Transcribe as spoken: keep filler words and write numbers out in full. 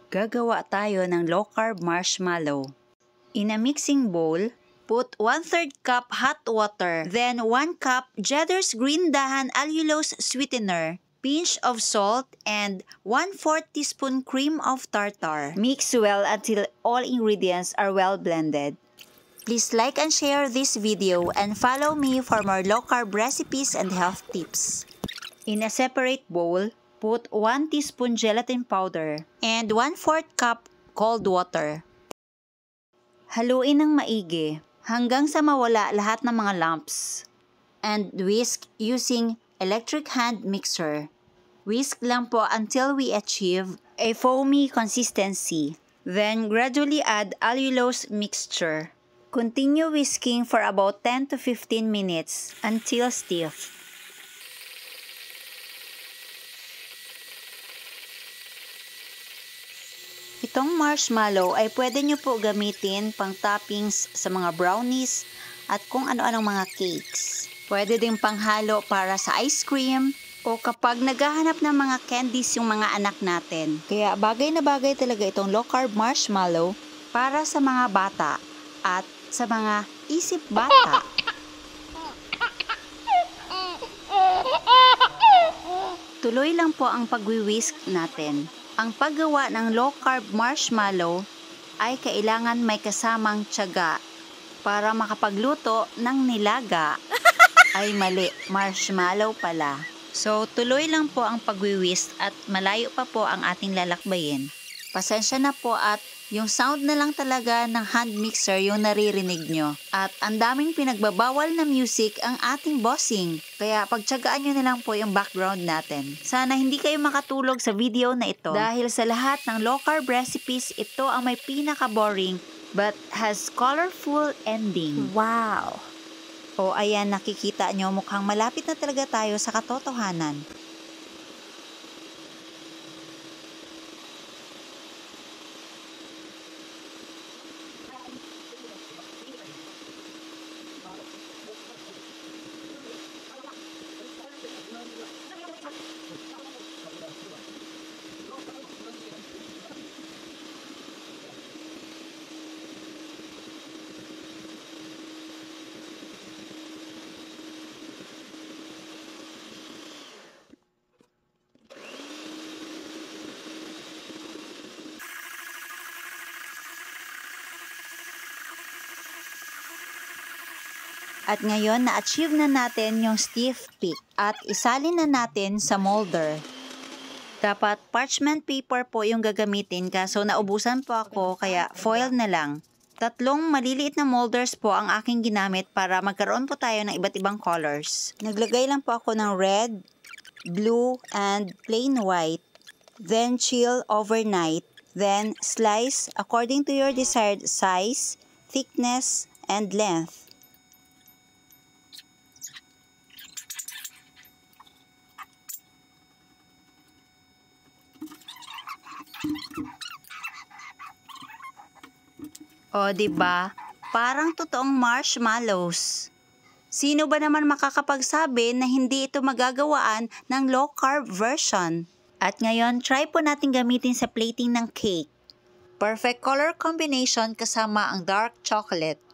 Gagawa tayo ng low-carb marshmallow. In a mixing bowl, put one third cup hot water, then one cup Cheddar's green dahan allulose sweetener, pinch of salt, and one fourth teaspoon cream of tartar. Mix well until all ingredients are well blended. Please like and share this video and follow me for more low-carb recipes and health tips. In a separate bowl, put one teaspoon gelatin powder and one fourth cup cold water. Haluin ng maigi hanggang sa mawala lahat ng mga lumps. And whisk using electric hand mixer. Whisk lang po until we achieve a foamy consistency. Then gradually add allulose mixture. Continue whisking for about ten to fifteen minutes until stiff. Itong marshmallow ay pwede nyo po gamitin pang toppings sa mga brownies at kung ano-anong mga cakes. Pwede din panghalo para sa ice cream o kapag naghahanap ng mga candies yung mga anak natin. Kaya bagay na bagay talaga itong low-carb marshmallow para sa mga bata at sa mga isip bata. Tuloy lang po ang pagwi-whisk natin. Ang paggawa ng low-carb marshmallow ay kailangan may kasamang tiyaga para makapagluto ng nilaga. Ay mali, marshmallow pala. So, tuloy lang po ang pagwi-whisk at malayo pa po ang ating lalakbayin. Pasensya na po at yung sound na lang talaga ng hand mixer yung naririnig nyo. At ang daming pinagbabawal na music ang ating bossing. Kaya pagtyagaan nyo na lang po yung background natin. Sana hindi kayo makatulog sa video na ito. Dahil sa lahat ng low-carb recipes, ito ang may pinaka-boring but has colorful ending. Wow! O ayan, nakikita nyo mukhang malapit na talaga tayo sa katotohanan. At ngayon, na-achieve na natin yung stiff peak at isalin na natin sa molder. Dapat parchment paper po yung gagamitin kaso naubusan po ako kaya foil na lang. Tatlong maliliit na molders po ang aking ginamit para magkaroon po tayo ng iba't ibang colors. Naglagay lang po ako ng red, blue, and plain white. Then chill overnight. Then slice according to your desired size, thickness, and length. O, diba? Parang totoong marshmallows. Sino ba naman makakapagsabi na hindi ito magagawaan ng low-carb version? At ngayon, try po natin gamitin sa plating ng cake. Perfect color combination kasama ang dark chocolate.